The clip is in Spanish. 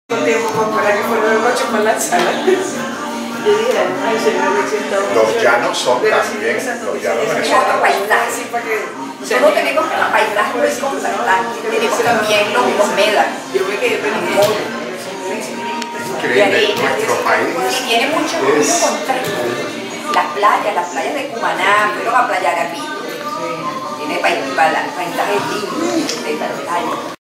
Tiempo para que fueran los ocho con la sala. Yo dije, ay, señor, los llanos son también, los llanos venezolanos. Paisajes. Nosotros tenemos paisajes muy contrastantes, tenemos también los médanos. Yo me quedé pensando. Increíble, nuestro país y tiene mucho contraste. Las playas de Cumaná, fueron a Playa Garbi. Tiene paisajes lindos de playa.